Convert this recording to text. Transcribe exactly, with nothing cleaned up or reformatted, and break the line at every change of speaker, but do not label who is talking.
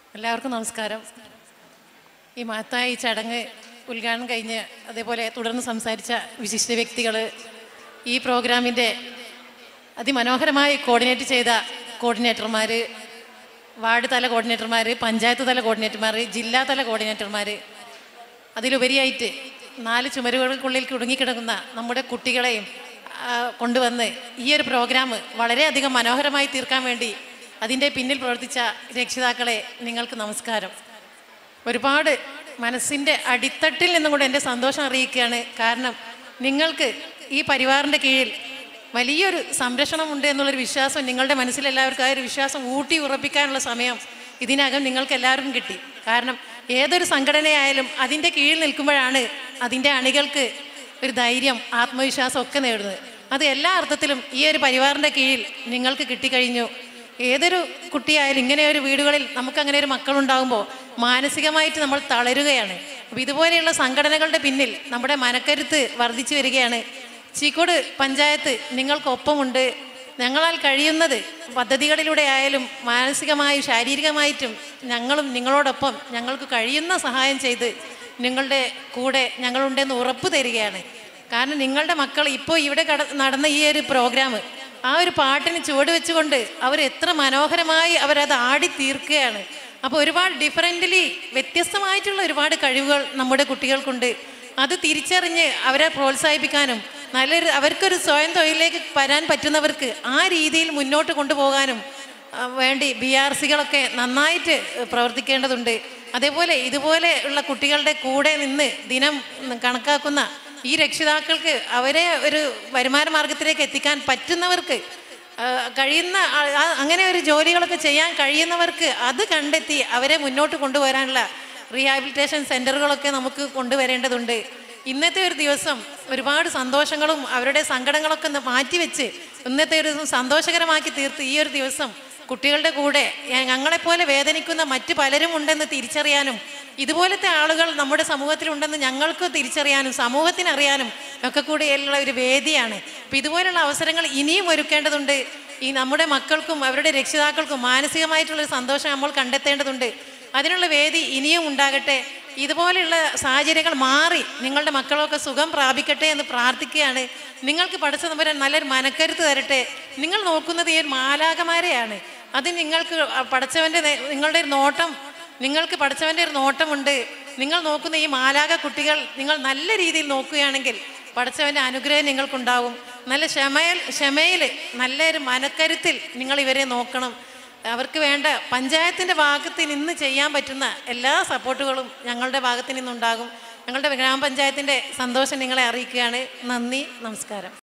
എല്ലാവർക്കും നമസ്കാരം. ഈ മഹത്തായ ഈ ചടങ്ങ് ഉദ്ഘാടനം കഴിഞ്ഞ് അതേപോലെ തുടർന്ന് സംസാരിച്ച വിശിഷ്ട വ്യക്തികൾ, ഈ പ്രോഗ്രാമിൻ്റെ അതിമനോഹരമായി കോർഡിനേറ്റ് ചെയ്ത കോർഡിനേറ്റർമാർ, വാർഡ് തല കോർഡിനേറ്റർമാർ, പഞ്ചായത്ത് തല കോർഡിനേറ്റർമാർ, ജില്ലാതല കോർഡിനേറ്റർമാർ, അതിലുപരിയായിട്ട് നാല് ചുമരുകൾക്കുള്ളിൽ കുടുങ്ങിക്കിടക്കുന്ന നമ്മുടെ കുട്ടികളെയും കൊണ്ടുവന്ന് ഈ ഒരു പ്രോഗ്രാം വളരെയധികം മനോഹരമായി തീർക്കാൻ വേണ്ടി അതിൻ്റെ പിന്നിൽ പ്രവർത്തിച്ച രക്ഷിതാക്കളെ, നിങ്ങൾക്ക് നമസ്കാരം. ഒരുപാട് മനസ്സിൻ്റെ അടിത്തട്ടിൽ നിന്നും കൂടെ എൻ്റെ സന്തോഷം അറിയിക്കുകയാണ്. കാരണം നിങ്ങൾക്ക് ഈ പരിവാറിൻ്റെ കീഴിൽ വലിയൊരു സംരക്ഷണമുണ്ട് എന്നുള്ളൊരു വിശ്വാസം നിങ്ങളുടെ മനസ്സിലെല്ലാവർക്കും, ആ ഒരു വിശ്വാസം ഊട്ടി ഉറപ്പിക്കാനുള്ള സമയം ഇതിനകം നിങ്ങൾക്ക് എല്ലാവർക്കും കിട്ടി. കാരണം ഏതൊരു സംഘടനയായാലും അതിൻ്റെ കീഴിൽ നിൽക്കുമ്പോഴാണ് അതിൻ്റെ അണികൾക്ക് ഒരു ധൈര്യം, ആത്മവിശ്വാസം ഒക്കെ നേടുന്നത്. അത് എല്ലാ അർത്ഥത്തിലും ഈ ഒരു പരിവാറിൻ്റെ കീഴിൽ നിങ്ങൾക്ക് കിട്ടിക്കഴിഞ്ഞു. ഏതൊരു കുട്ടിയായാലും ഇങ്ങനെ ഒരു വീടുകളിൽ നമുക്കങ്ങനെ ഒരു മക്കളുണ്ടാകുമ്പോൾ മാനസികമായിട്ട് നമ്മൾ തളരുകയാണ്. അപ്പോൾ ഇതുപോലെയുള്ള സംഘടനകളുടെ പിന്നിൽ നമ്മുടെ മനക്കരുത്ത് വർദ്ധിച്ചു വരികയാണ്. ചീക്കോട് പഞ്ചായത്ത് നിങ്ങൾക്കൊപ്പമുണ്ട്. ഞങ്ങളാൽ കഴിയുന്നത് പദ്ധതികളിലൂടെ ആയാലും മാനസികമായും ശാരീരികമായിട്ടും ഞങ്ങളും നിങ്ങളോടൊപ്പം ഞങ്ങൾക്ക് കഴിയുന്ന സഹായം ചെയ്ത് നിങ്ങളുടെ കൂടെ ഞങ്ങളുണ്ടെന്ന് ഉറപ്പ് തരികയാണ്. കാരണം നിങ്ങളുടെ മക്കൾ ഇപ്പോൾ ഇവിടെ കട നടന്ന ഈ ഒരു പ്രോഗ്രാം, ആ ഒരു പാട്ടിന് ചുവട് വെച്ചുകൊണ്ട് അവർ എത്ര മനോഹരമായി അവരത് ആടി തീർക്കുകയാണ്. അപ്പോൾ ഒരുപാട് ഡിഫറൻ്റ്ലി വ്യത്യസ്തമായിട്ടുള്ള ഒരുപാട് കഴിവുകൾ നമ്മുടെ കുട്ടികൾക്കുണ്ട്. അത് തിരിച്ചറിഞ്ഞ് അവരെ പ്രോത്സാഹിപ്പിക്കാനും നല്ലൊരു അവർക്കൊരു സ്വയം തൊഴിലിലേക്ക് വരാൻ പറ്റുന്നവർക്ക് ആ രീതിയിൽ മുന്നോട്ട് കൊണ്ടുപോകാനും വേണ്ടി ബി ആർ സികളൊക്കെ നന്നായിട്ട് പ്രവർത്തിക്കേണ്ടതുണ്ട്. അതേപോലെ ഇതുപോലെ ഉള്ള കുട്ടികളുടെ കൂടെ നിന്ന് ദിനം കണക്കാക്കുന്ന ഈ രക്ഷിതാക്കൾക്ക് അവരെ ഒരു വരുമാന മാർഗത്തിലേക്ക് എത്തിക്കാൻ പറ്റുന്നവർക്ക്, കഴിയുന്ന അങ്ങനെ ഒരു ജോലികളൊക്കെ ചെയ്യാൻ കഴിയുന്നവർക്ക് അത് കണ്ടെത്തി അവരെ മുന്നോട്ട് കൊണ്ടുവരാനുള്ള റീഹാബിലിറ്റേഷൻ സെൻ്ററുകളൊക്കെ നമുക്ക് കൊണ്ടുവരേണ്ടതുണ്ട്. ഇന്നത്തെ ഒരു ദിവസം ഒരുപാട് സന്തോഷങ്ങളും അവരുടെ സങ്കടങ്ങളൊക്കെ മാറ്റിവെച്ച് ഇന്നത്തെ ഒരു ദിവസം സന്തോഷകരമാക്കി തീർത്ത് ഈ ഒരു ദിവസം കുട്ടികളുടെ കൂടെ ഞങ്ങളെപ്പോലെ വേദനിക്കുന്ന മറ്റ് പലരും ഉണ്ടെന്ന് തിരിച്ചറിയാനും ഇതുപോലത്തെ ആളുകൾ നമ്മുടെ സമൂഹത്തിലുണ്ടെന്ന് ഞങ്ങൾക്ക് തിരിച്ചറിയാനും സമൂഹത്തിനറിയാനും ഒക്കെ കൂടിയുള്ള ഒരു വേദിയാണ്. അപ്പം ഇതുപോലുള്ള അവസരങ്ങൾ ഇനിയും ഒരുക്കേണ്ടതുണ്ട്. ഈ നമ്മുടെ മക്കൾക്കും അവരുടെ രക്ഷിതാക്കൾക്കും മാനസികമായിട്ടുള്ളൊരു സന്തോഷം നമ്മൾ കണ്ടെത്തേണ്ടതുണ്ട്. അതിനുള്ള വേദി ഇനിയും ഉണ്ടാകട്ടെ. ഇതുപോലെയുള്ള സാഹചര്യങ്ങൾ മാറി നിങ്ങളുടെ മക്കളൊക്കെ സുഖം പ്രാപിക്കട്ടെ എന്ന് പ്രാർത്ഥിക്കുകയാണ്. നിങ്ങൾക്ക് പഠിച്ച നമ്പർ നല്ലൊരു മനക്കരുത്ത് തരട്ടെ. നിങ്ങൾ നോക്കുന്നത് ഈ ഒരു മാലാഖമാരെയാണ്. അത് നിങ്ങൾക്ക് പഠിച്ചവൻ്റെ നിങ്ങളുടെ ഒരു നോട്ടം, നിങ്ങൾക്ക് പഠിച്ചവൻ്റെ ഒരു നോട്ടമുണ്ട്. നിങ്ങൾ നോക്കുന്ന ഈ മാലാഖ കുട്ടികൾ നിങ്ങൾ നല്ല രീതിയിൽ നോക്കുകയാണെങ്കിൽ പഠിച്ചവൻ്റെ അനുഗ്രഹം നിങ്ങൾക്കുണ്ടാവും. നല്ല ക്ഷമയിൽ ക്ഷമയിൽ നല്ലൊരു മനക്കരുത്തിൽ നിങ്ങൾ ഇവരെ നോക്കണം. അവർക്ക് വേണ്ട പഞ്ചായത്തിൻ്റെ ഭാഗത്ത് നിന്ന് ചെയ്യാൻ പറ്റുന്ന എല്ലാ സപ്പോർട്ടുകളും ഞങ്ങളുടെ ഭാഗത്ത് നിന്നുണ്ടാകും. ഞങ്ങളുടെ ഗ്രാമപഞ്ചായത്തിൻ്റെ സന്തോഷം നിങ്ങളെ അറിയിക്കുകയാണ്. നന്ദി, നമസ്കാരം.